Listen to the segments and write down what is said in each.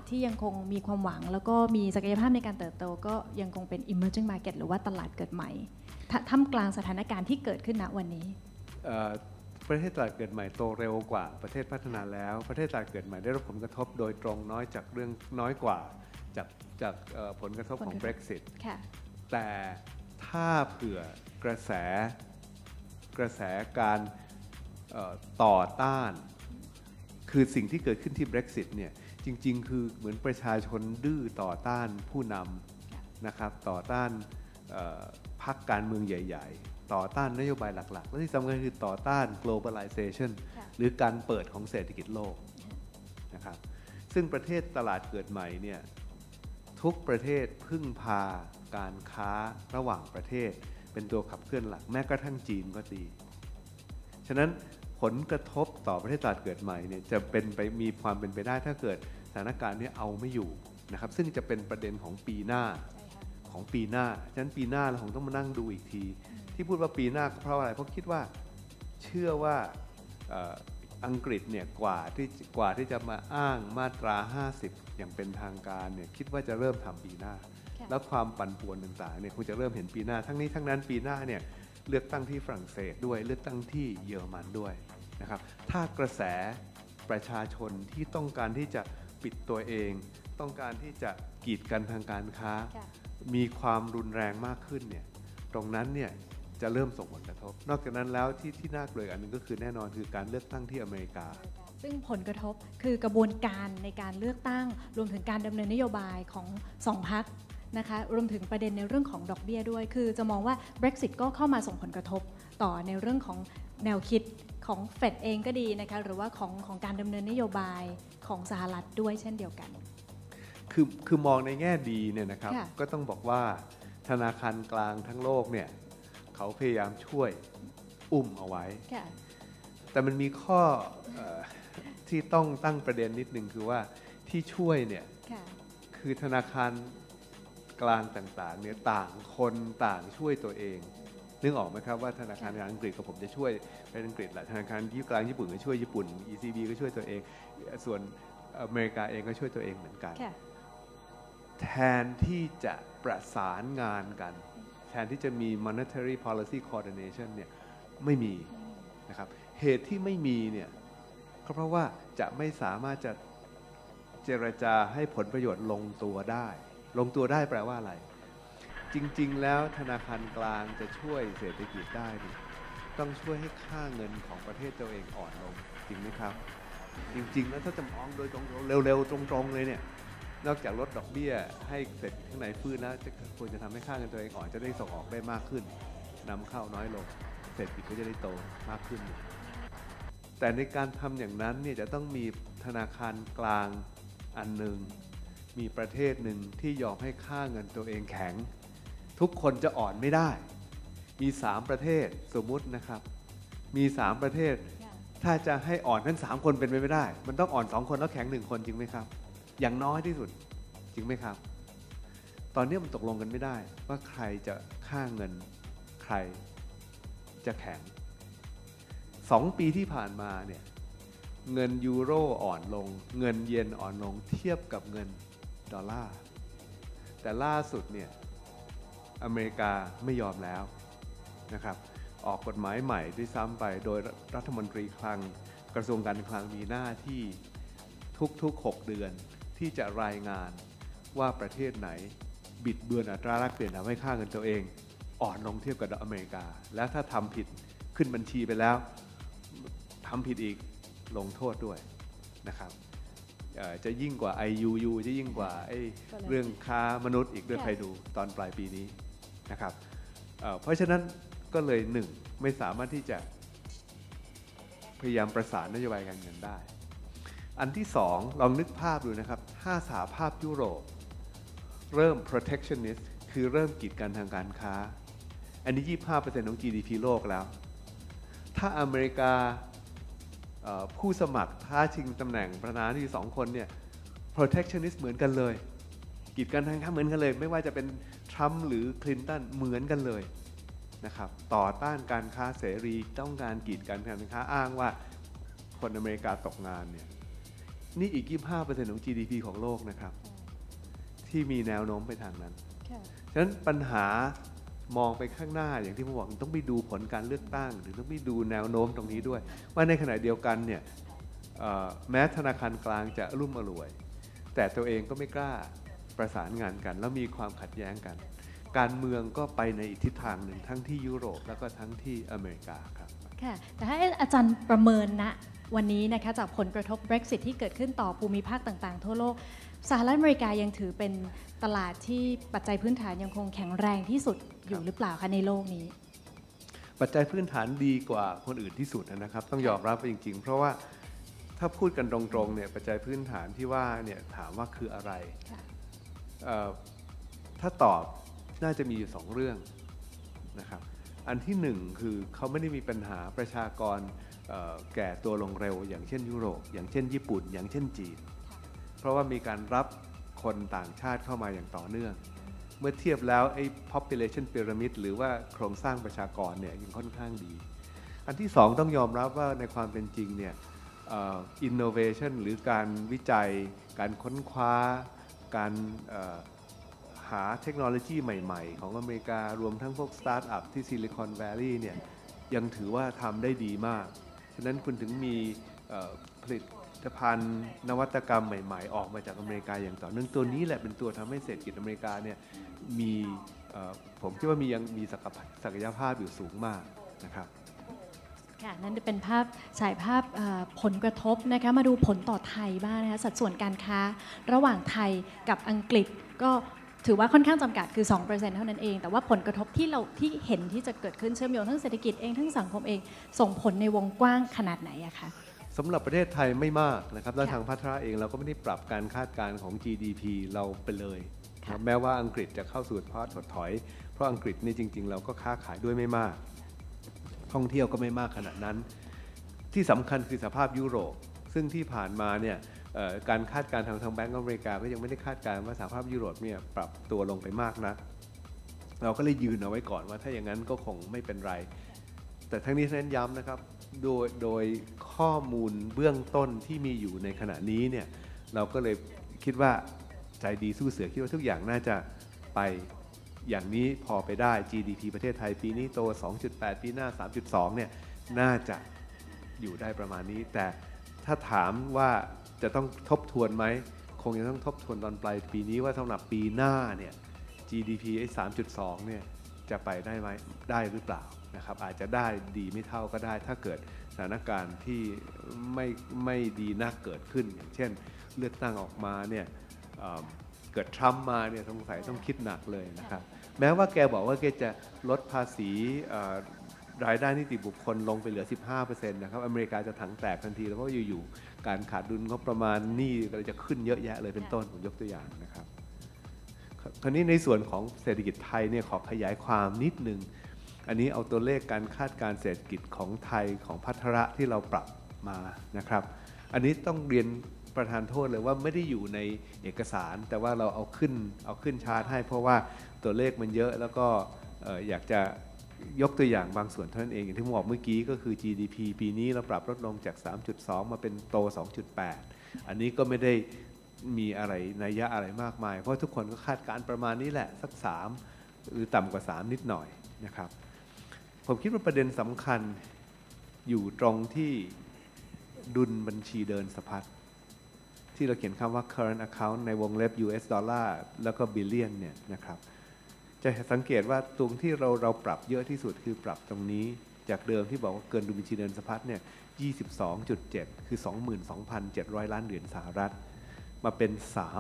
ที่ยังคงมีความหวังแล้วก็มีศักยภาพในการเติบโตก็ยังคงเป็น emerging market หรือว่าตลาดเกิดใหม่ท่ามกลางสถานการณ์ที่เกิดขึ้นณวันนี้ประเทศตลาดเกิดใหม่โตเร็วกว่าประเทศพัฒนาแล้วประเทศตลาดเกิดใหม่ได้รับผลกระทบโดยตรงน้อยกว่าจากผลกระทบของ Brexit แต่ถ้าเผื่อกระแสการต่อต้านคือสิ่งที่เกิดขึ้นที่ Brexit เนี่ยจริงๆคือเหมือนประชาชนดื้อต่อต้านผู้นำนะครับต่อต้านพรรคการเมืองใหญ่ๆต่อต้านนโยบายหลักๆและที่สำคัญคือต่อต้าน globalization หรือการเปิดของเศรษฐกิจโลกนะครับซึ่งประเทศตลาดเกิดใหม่เนี่ยทุกประเทศพึ่งพาการค้าระหว่างประเทศเป็นตัวขับเคลื่อนหลักแม้กระทั่งจีนก็ดีฉะนั้นผลกระทบต่อประเทศตลาดเกิดใหม่เนี่ยจะมีความเป็นไปได้ถ้าเกิดสถานการณ์นี้เอาไม่อยู่นะครับซึ่งจะเป็นประเด็นของปีหน้าฉะนั้นปีหน้าเราคงต้องมานั่งดูอีกทีที่พูดว่าปีหน้าเพราะอะไรเพราะคิดว่าเชื่อว่าอังกฤษเนี่ยกว่าที่จะมาอ้างมาตรา50อย่างเป็นทางการเนี่ยคิดว่าจะเริ่มทำปีหน้าแล้วความปั่นป่วนต่างๆเนี่ยคงจะเริ่มเห็นปีหน้าทั้งนี้ทั้งนั้นปีหน้าเนี่ยเลือกตั้งที่ฝรั่งเศสด้วยเลือกตั้งที่เยอรมันด้วยนะครับถ้ากระแสประชาชนที่ต้องการที่จะปิดตัวเองต้องการที่จะกีดกันทางการค้ามีความรุนแรงมากขึ้นเนี่ยตรงนั้นเนี่ยจะเริ่มส่งผลกระทบนอกจากนั้นแล้วที่น่ากลัวอันนึงก็คือแน่นอนคือการเลือกตั้งที่อเมริกาซึ่งผลกระทบคือกระบวนการในการเลือกตั้งรวมถึงการดำเนินนโยบายของ2 พรรคนะคะรวมถึงประเด็นในเรื่องของดอกเบี้ยด้วยคือจะมองว่า Brexit ก็เข้ามาส่งผลกระทบต่อในเรื่องของแนวคิดของเฟดเองก็ดีนะคะหรือว่าของการดำเนินนโยบายของสหรัฐด้วยเช่นเดียวกันคือมองในแง่ดีเนี่ยนะครับก็ต้องบอกว่าธนาคารกลางทั้งโลกเนี่ยเขาพยายามช่วยอุ้มเอาไว้แต่มันมีข้อที่ต้องตั้งประเด็นนิดนึงคือว่าที่ช่วยเนี่ยคือธนาคารกลางต่างๆเนี่ยต่างคนต่างช่วยตัวเองนึกออกไหมครับว่าธนาคารกลางอังกฤษกับผมจะช่วยเป็นอังกฤษแหละธนาคารกลางญี่ปุ่นก็ช่วยญี่ปุ่น ECB ก็ช่วยตัวเองส่วนอเมริกาเองก็ช่วยตัวเองเหมือนกันแทนที่จะประสานงานกันแทนที่จะมี monetary policy coordination เนี่ยไม่มีนะครับเหตุที่ไม่มีเนี่ยก็เพราะว่าจะไม่สามารถจะเจรจาให้ผลประโยชน์ลงตัวได้แปลว่าอะไรจริงๆแล้วธนาคารกลางจะช่วยเศรษฐกิจได้ดิต้องช่วยให้ค่าเงินของประเทศตัวเองอ่อนลงจริงไหมครับจริงๆแล้วถ้าจะมองโดยตรงเร็วๆตรงๆเลยเนี่ยนอกจากลดดอกเบี้ยให้เศรษฐกิจข้างในฟื้นแล้วควรจะทำให้ค่าเงินตัวเองอ่อนจะได้ส่งออกได้มากขึ้นนำเข้าน้อยลงเศรษฐกิจก็จะได้โตมากขึ้นแต่ในการทำอย่างนั้นเนี่ยจะต้องมีธนาคารกลางอันหนึ่งมีประเทศหนึ่งที่ยอมให้ค่าเงินตัวเองแข็งทุกคนจะอ่อนไม่ได้มี3ประเทศสมมุตินะครับมี3ประเทศถ้าจะให้อ่อนทั้ง3คนเป็นไปไม่ได้มันต้องอ่อน2คนแล้วแข็ง1คนจริงไหมครับอย่างน้อยที่สุดจริงไหมครับตอนนี้มันตกลงกันไม่ได้ว่าใครจะค่าเงินใครจะแข็ง2 ปีที่ผ่านมาเนี่ยเงินยูโรอ่อนลงเงินเยนอ่อนลงเทียบกับเงินดอลลาร์แต่ล่าสุดเนี่ยอเมริกาไม่ยอมแล้วนะครับออกกฎหมายใหม่ด้วยซ้ำไปโดยรัฐมนตรีคลังกระทรวงการคลังมีหน้าที่ทุก6 เดือนที่จะรายงานว่าประเทศไหนบิดเบือนอัตราแลกเปลี่ยนทำให้ค่าเงินตัวเองอ่อนลงเทียบกับอเมริกาและถ้าทำผิดขึ้นบัญชีไปแล้วทำผิดอีกลงโทษด้วยนะครับจะยิ่งกว่า IUU จะยิ่งกว่าเรื่องค้ามนุษย์อีกด้วยใครดูตอนปลายปีนี้นะครับเพราะฉะนั้นก็เลย1ไม่สามารถที่จะพยายามประสานนโยบายการเงินได้อันที่2ลองนึกภาพดูนะครับถ้าสหภาพยุโรปเริ่ม protectionist คือเริ่มกีดกันทางการค้าอันนี้ 25% ของ GDP โลกแล้วถ้าอเมริกาผู้สมัครท้าชิงตำแหน่งประธานาธิบดี2 คนเนี่ย protectionist เหมือนกันเลยกีดกันทางค้าเหมือนกันเลยไม่ว่าจะเป็นทรัมป์หรือคลินตันเหมือนกันเลยนะครับต่อต้านการค้าเสรีต้องการกีดกันการค้าอ้างว่าคนอเมริกาตกงานเนี่ยนี่อีก 25% ของ GDP ของโลกนะครับที่มีแนวโน้มไปทางนั้นฉะนั้นปัญหามองไปข้างหน้าอย่างที่ผมบอกต้องไปดูผลการเลือกตั้งหรือต้องไปดูแนวโน้มตรงนี้ด้วยว่าในขณะเดียวกันเนี่ยแม้ธนาคารกลางจะรุ่มอร่วยแต่ตัวเองก็ไม่กล้าประสานงานกันแล้วมีความขัดแย้งกันการเมืองก็ไปในอีกทิศทางหนึ่งทั้งที่ยุโรปแล้วก็ทั้งที่อเมริกาครับค่ะแต่ถ้าอาจารย์ประเมินณวันนี้นะคะจากผลกระทบ Brexit ที่เกิดขึ้นต่อภูมิภาคต่างๆทั่วโลกสหรัฐอเมริกายังถือเป็นตลาดที่ปัจจัยพื้นฐานยังคงแข็งแรงที่สุดอยู่หรือเปล่าคะในโลกนี้ปัจจัยพื้นฐานดีกว่าคนอื่นที่สุดนะครับต้องยอมรับจริงๆเพราะว่าถ้าพูดกันตรงๆเนี่ยปัจจัยพื้นฐานที่ว่าเนี่ยถามว่าคืออะไรถ้าตอบน่าจะมีอยู่2เรื่องนะครับอันที่1คือเขาไม่ได้มีปัญหาประชากรแก่ตัวลงเร็วอย่างเช่นยุโรปอย่างเช่นญี่ปุ่นอย่างเช่นจีนเพราะว่ามีการรับคนต่างชาติเข้ามาอย่างต่อเนื่องเมื่อเทียบแล้วไอ้ population pyramid หรือว่าโครงสร้างประชากรเนี่ยยังค่อนข้างดีอันที่2ต้องยอมรับว่าในความเป็นจริงเนี่ยinnovation หรือการวิจัยการค้นคว้าการหาเทคโนโลยีใหม่ๆของอเมริการวมทั้งพวกสตาร์ทอัพที่ซิลิคอนแวลลีย์เนี่ยยังถือว่าทำได้ดีมากฉะนั้นคุณถึงมีผลิตภัณฑ์นวัตกรรมใหม่ๆออกมาจากอเมริกาอย่างต่อเนื่องตัวนี้แหละเป็นตัวทำให้เศรษฐกิจอเมริกาเนี่ยมีผมคิดว่ายังมีศักยภาพอยู่สูงมากนะครับค่ะนั่นเป็นภาพฉายภาพผลกระทบนะคะมาดูผลต่อไทยบ้างนะคะสัดส่วนการค้าระหว่างไทยกับอังกฤษก็ถือว่าค่อนข้างจำกัดคือ 2% เท่านั้นเองแต่ว่าผลกระทบที่เห็นที่จะเกิดขึ้นเชื่อมโยงทั้งเศรษฐกิจเองทั้งสังคมเองส่งผลในวงกว้างขนาดไหนอะคะสำหรับประเทศไทยไม่มากนะครับแล้วทางพัฒนาเองเราก็ไม่ได้ปรับการคาดการณ์ของ GDP เราไปเลยแม้ว่าอังกฤษจะเข้าสู่ภาวะถดถอยเพราะอังกฤษนี่จริงๆเราก็ค้าขายด้วยไม่มากท่องเที่ยวก็ไม่มากขนาดนั้นที่สำคัญคือสภาพยุโรปซึ่งที่ผ่านมาเนี่ยการคาดการณ์ทางแบงก์อเมริกาก็ยังไม่ได้คาดการณ์ว่าสภาพยุโรปเนี่ยปรับตัวลงไปมากนะเราก็เลยยืนเอาไว้ก่อนว่าถ้าอย่างนั้นก็คงไม่เป็นไรแต่ทั้งนี้เน้นย้ำนะครับโดยข้อมูลเบื้องต้นที่มีอยู่ในขณะนี้เนี่ยเราก็เลยคิดว่าใจดีสู้เสือคิดว่าทุกอย่างน่าจะไปอย่างนี้พอไปได้ GDP ประเทศไทยปีนี้โต 2.8 ปีหน้า 3.2 เนี่ยน่าจะอยู่ได้ประมาณนี้แต่ถ้าถามว่าจะต้องทบทวนไหมคงจะต้องทบทวนตอนปลายปีนี้ว่าสำหรับปีหน้าเนี่ย GDP ไอ้ 3.2 เนี่ยจะไปได้ไหมได้หรือเปล่านะครับอาจจะได้ดีไม่เท่าก็ได้ถ้าเกิดสถานการณ์ที่ไม่ดีนักเกิดขึ้นอย่างเช่นเลือกตั้งออกมาเนี่ยเกิดทรัมป์มาเนี่ยสงสัยต้องคิดหนักเลยนะครับแม้ว่าแกบอกว่าแกจะลดภาษีรายได้นิติบุคคลลงไปเหลือ 15% นะครับอเมริกาจะถังแตกทันทีแล้วเพราะอยู่ๆการขาดดุลงบประมาณหนี้ก็จะขึ้นเยอะแยะเลยเป็นต้นผมยกตัวอย่างนะครับคราวนี้ในส่วนของเศรษฐกิจไทยเนี่ยขอขยายความนิดนึงอันนี้เอาตัวเลขการคาดการเศรษฐกิจของไทยของภัทระที่เราปรับมานะครับอันนี้ต้องเรียนประธานโทษเลยว่าไม่ได้อยู่ในเอกสารแต่ว่าเราเอาขึ้นชาร์ตให้เพราะว่าตัวเลขมันเยอะแล้วก็อยากจะยกตัวอย่างบางส่วนเท่านั้นเองอย่างที่ผมบอกเมื่อกี้ก็คือ GDP ปีนี้เราปรับลดลงจาก 3.2 มาเป็นโต 2.8 อันนี้ก็ไม่ได้มีอะไรนัยยะอะไรมากมายเพราะทุกคนก็คาดการณ์ประมาณนี้แหละสัก3หรือต่ำกว่า3นิดหน่อยนะครับผมคิดว่าประเด็นสำคัญอยู่ตรงที่ดุลบัญชีเดินสะพัดที่เราเขียนคำว่า current account ในวงเล็บ US ดอลลาร์แล้วก็ billion เนี่ยนะครับจะสังเกตว่าตรงที่เราปรับเยอะที่สุดคือปรับตรงนี้จากเดิมที่บอกว่าเกินดุลบัญชีเดินสะพัดเนี่ย 22.7 คือ 22,700 ล้านเหรียญสหรัฐมาเป็น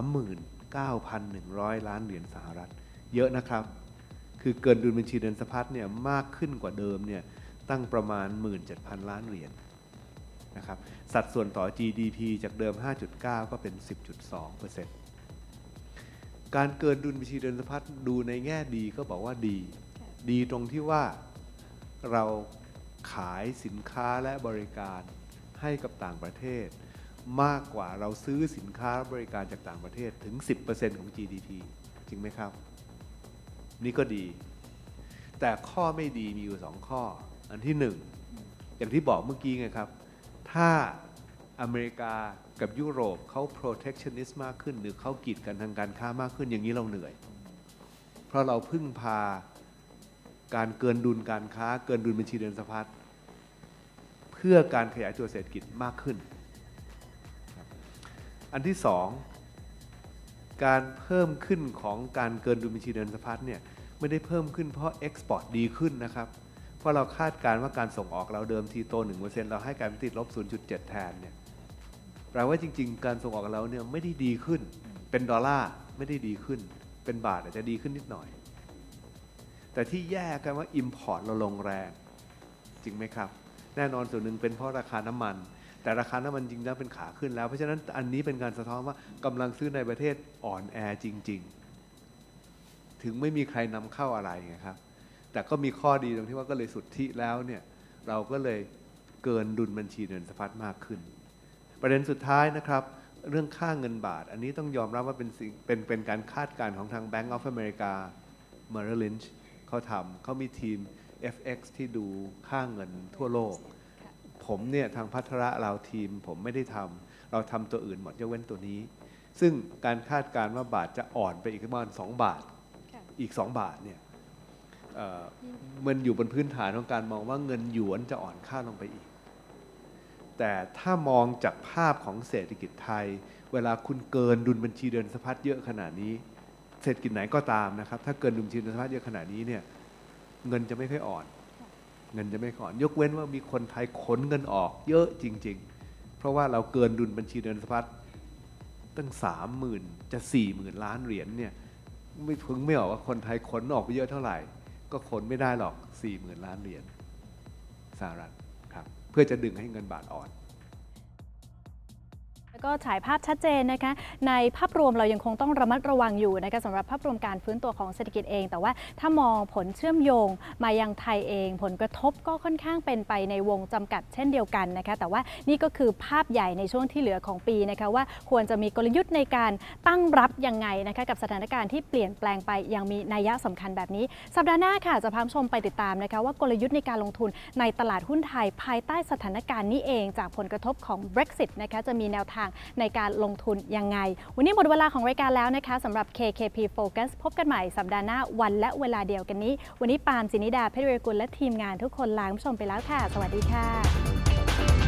39,100 ล้านเหรียญสหรัฐเยอะนะครับคือเกินดุลบัญชีเดินสะพัดเนี่ยมากขึ้นกว่าเดิมเนี่ยตั้งประมาณ 17,000 ล้านเหรียญนะครับสัดส่วนต่อ GDP จากเดิม 5.9 ก็เป็น 10.2%การเกินดุลบัญชีเดินสะพัดดูในแง่ดีก็บอกว่าดีตรงที่ว่าเราขายสินค้าและบริการให้กับต่างประเทศมากกว่าเราซื้อสินค้าบริการจากต่างประเทศถึง 10% ของ GDP จริงไหมครับนี่ก็ดีแต่ข้อไม่ดีมีอยู่2ข้ออันที่1อย่างที่บอกเมื่อกี้ไงครับถ้าอเมริกากับยุโรปเขา protectionist มากขึ้นหรือเขากีดกันทางการค้ามากขึ้นอย่างนี้เราเหนื่อยเพราะเราพึ่งพาการเกินดุลการค้าเกินดุลบัญชีเดินสะพัดเพื่อการขยายตัวเศรษฐกิจมากขึ้นอันที่สองการเพิ่มขึ้นของการเกินดุลบัญชีเดินสะพัดเนี่ยไม่ได้เพิ่มขึ้นเพราะเอ็กซ์พอร์ตดีขึ้นนะครับเพราะเราคาดการณ์ว่าการส่งออกเราเดิมทีโต 1% เราให้การติดลบ 0.7 แทนเนี่ยแปลว่าจริงๆการส่งออกเราเนี่ยไม่ได้ดีขึ้นเป็นดอลลาร์ไม่ได้ดีขึ้นเป็นบาทอาจจะดีขึ้นนิดหน่อยแต่ที่แย่กันว่า Import เราลงแรงจริงไหมครับแน่นอนส่วนหนึ่งเป็นเพราะราคาน้ำมันแต่ราคาน้ำมันจริงแล้วเป็นขาขึ้นแล้วเพราะฉะนั้นอันนี้เป็นการสะท้อนว่ากำลังซื้อในประเทศอ่อนแอจริงๆถึงไม่มีใครนำเข้าอะไรไงครับแต่ก็มีข้อดีตรงที่ว่าก็เลยสุทธิแล้วเนี่ยเราก็เลยเกินดุลบัญชีเดินสะพัดมากขึ้นประเด็นสุดท้ายนะครับเรื่องค่าเงินบาทอันนี้ต้องยอมรับว่าเป็นการคาดการณ์ของทาง Bank of America Merrill Lynch เขามีทีม FX ที่ดูค่าเงินทั่วโลกผมเนี่ยทางพัฒระเราทีมผมไม่ได้ทำเราทำตัวอื่นหมดยกเว้นตัวนี้ซึ่งการคาดการณ์ว่าบาทจะอ่อนไปอีกประมาณ2 บาทอีก2 บาทเนี่ยมันอยู่บนพื้นฐานของการมองว่าเงินหยวนจะอ่อนค่าลงไปอีกแต่ถ้ามองจากภาพของเศรษฐกิจไทยเวลาคุณเกินดุลบัญชีเดินสะพัดเยอะขนาดนี้เศรษฐกิจไหนก็ตามนะครับถ้าเกินดุลบัญชีเดินสะพัดเยอะขนาดนี้เนี่ยเงินจะไม่ค่อยอ่อนเงินจะไม่อ่อนยกเว้นว่ามีคนไทยขนเงินออกเยอะจริงๆเพราะว่าเราเกินดุลบัญชีเดินสะพัดตั้ง 30,000 จะ 40,000 ล้านเหรียญเนี่ยไม่ออกว่าคนไทยขนออกไปเยอะเท่าไหร่ก็ขนไม่ได้หรอก 40,000 ล้านเหรียญสหรัฐครับเพื่อจะดึงให้เงินบาทอ่อนก็ฉายภาพชัดเจนนะคะในภาพรวมเรายังคงต้องระมัดระวังอยู่นะคะสำหรับภาพรวมการฟื้นตัวของเศรษฐกิจเองแต่ว่าถ้ามองผลเชื่อมโยงมายังไทยเองผลกระทบก็ค่อนข้างเป็นไปในวงจำกัดเช่นเดียวกันนะคะแต่ว่านี่ก็คือภาพใหญ่ในช่วงที่เหลือของปีนะคะว่าควรจะมีกลยุทธ์ในการตั้งรับยังไงนะคะกับสถานการณ์ที่เปลี่ยนแปลงไปยังมีนัยสำคัญแบบนี้สัปดาห์หน้าค่ะจะพาชมไปติดตามนะคะว่ากลยุทธ์ในการลงทุนในตลาดหุ้นไทยภายใต้สถานการณ์นี้เองจากผลกระทบของ Brexit นะคะจะมีแนวทางในการลงทุนยังไงวันนี้หมดเวลาของรายการแล้วนะคะสำหรับ KKP Focus พบกันใหม่สัปดาห์หน้าวันและเวลาเดียวกันนี้วันนี้ปาล์ม จินิดา เพชรเวรกุลและทีมงานทุกคนลาคุณผู้ชมไปแล้วค่ะสวัสดีค่ะ